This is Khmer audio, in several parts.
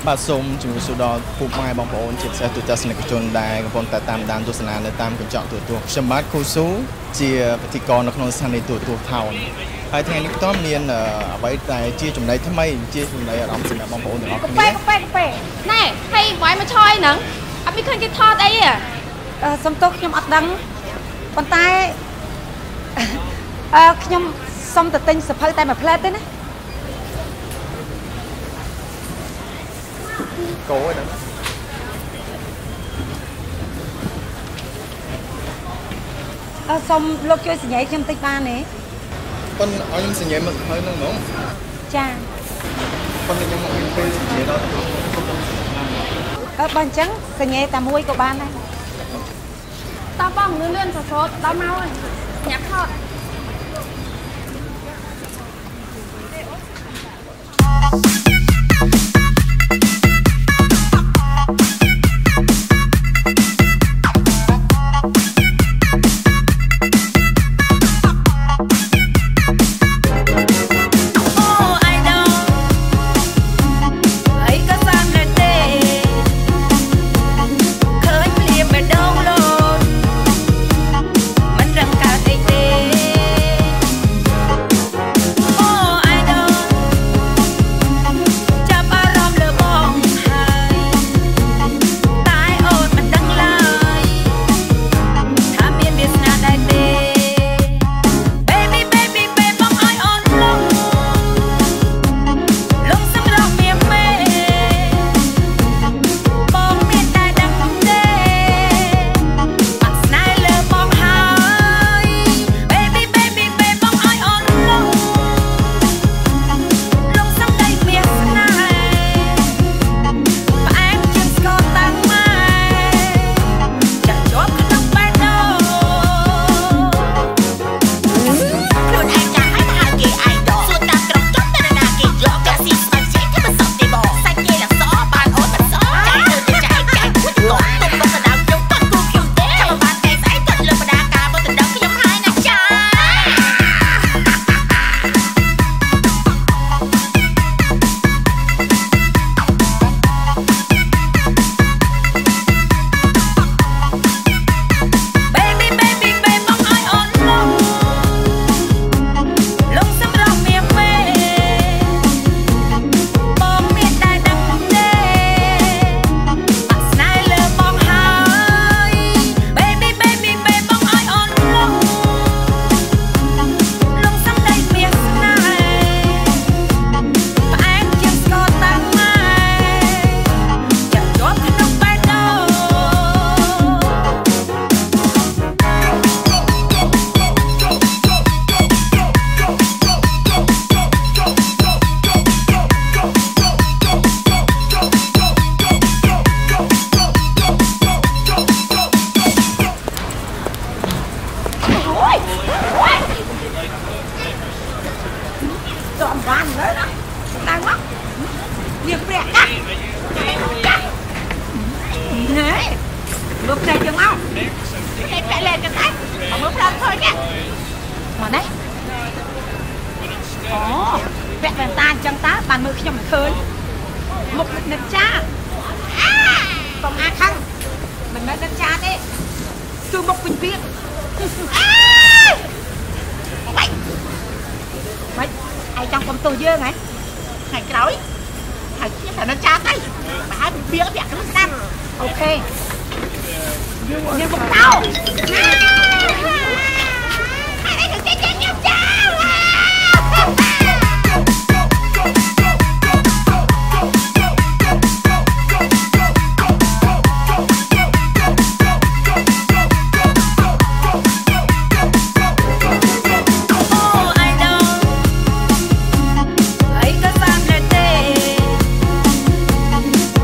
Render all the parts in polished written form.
បាទសូមជំរាបសួរដល់ពុកម៉ែបងប្អូនជាពិសេសទូទស្សនិកជនដែលកំពុងតែតាមដានទស្សនានៅតាមកញ្ចក់ទូរទស្សន៍ខ្ញុំបាទគូស៊ូជាពិធីករនៅក្នុងស្ថានីយ៍ទូរទស្សន៍ថោនហើយថ្ងៃនេះផ្ទាល់មានអ្វីតែជាចំណុចថ្មីជាចំណុចអារម្មណ៍សម្រាប់បងប្អូនទាំងអស់គ្នាពេណែហើយមកមកឆយហ្នឹងអត់មានឃើញគេថតអីសុំទោសខ្ញុំអត់ដឹងប៉ុន្តែខ្ញុំសុំទៅទិញសភៅតែមួយផ្លែតទេណាគោឯហ្នឹងសុំលោកជួយសញ្ញាខ្ញុំតិចបានទេប៉ុន្តែឲ្យខ្ញុំសញ្ញាមកហើយហ្នឹងហ្មងចាប៉ុន្តែខ្ញុំមកមានពេលសញ្ញាដល់បើអញ្ចឹងសញ្ញាតែមួយក៏បានដែរតោះបងលឿនៗសសតដល់មកហើយញ៉ាំថត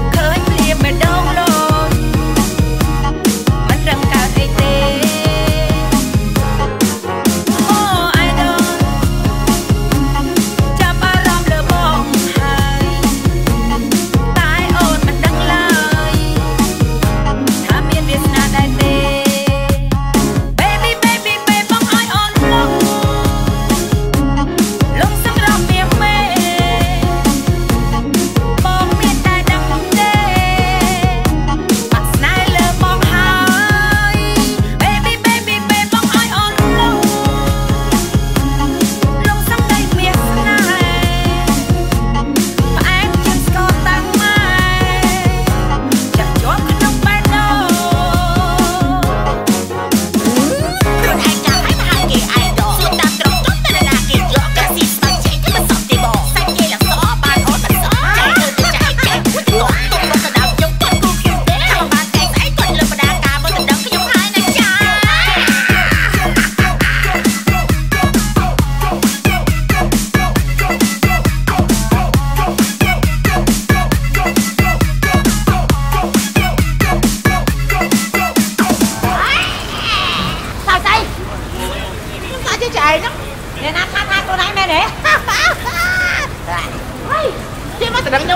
មិនរំកើតអីទេ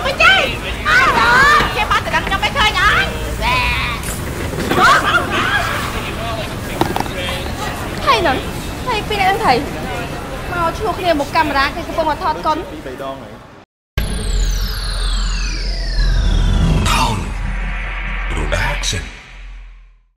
ខ្ញុំមិនចេះអើគេមកតែដឹងខ្ញុំមិនឃើញអើហើយនឹងហើយពីនេះនឹងថៃមកឈ្លោះគ្នាមុខកាមេរ៉ាគេកំពុងមកថតកុន 2 3 ដងហើយ